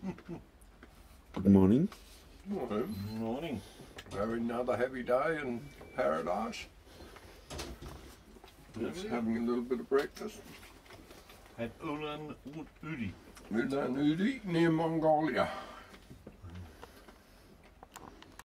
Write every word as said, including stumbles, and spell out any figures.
Good morning. Morning. Morning. Having another heavy day in paradise. Just having a little bit of breakfast. At Ulan Udi. Ulan Udi near Mongolia.